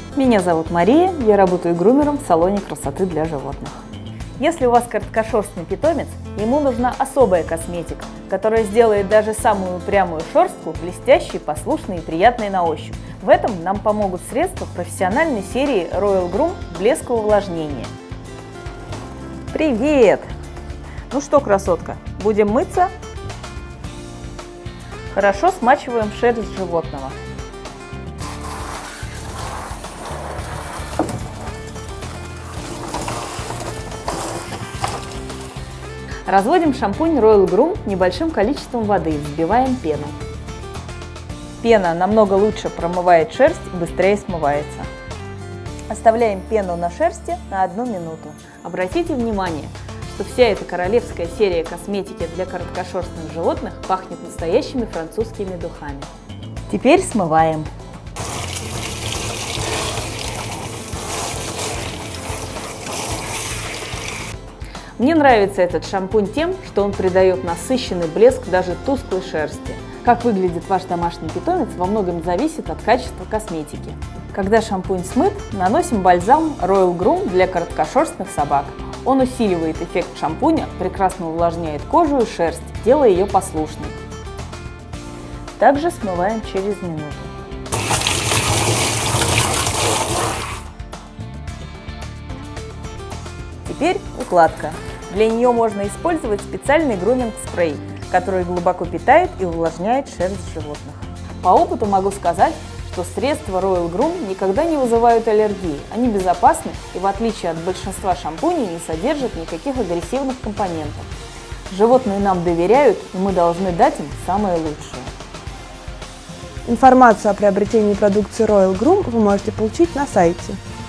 Меня зовут Мария, я работаю грумером в салоне красоты для животных. Если у вас короткошерстный питомец, ему нужна особая косметика, которая сделает даже самую упрямую шерстку блестящей, послушной и приятной на ощупь. В этом нам помогут средства профессиональной серии Royal Groom блеск и увлажнение. Привет! Ну что, красотка, будем мыться? Хорошо смачиваем шерсть животного. Разводим шампунь Royal Groom небольшим количеством воды, взбиваем пену. Пена намного лучше промывает шерсть и быстрее смывается. Оставляем пену на шерсти на 1 минуту. Обратите внимание, что вся эта королевская серия косметики для короткошерстных животных пахнет настоящими французскими духами. Теперь смываем. Мне нравится этот шампунь тем, что он придает насыщенный блеск даже тусклой шерсти. Как выглядит ваш домашний питомец, во многом зависит от качества косметики. Когда шампунь смыт, наносим бальзам Royal Groom для короткошерстных собак. Он усиливает эффект шампуня, прекрасно увлажняет кожу и шерсть, делая ее послушной. Также смываем через минуту. Теперь укладка. Для нее можно использовать специальный груминг-спрей, который глубоко питает и увлажняет шерсть животных. По опыту могу сказать, что средства Royal Groom никогда не вызывают аллергии. Они безопасны и, в отличие от большинства шампуней, не содержат никаких агрессивных компонентов. Животные нам доверяют, и мы должны дать им самое лучшее. Информацию о приобретении продукции Royal Groom вы можете получить на сайте.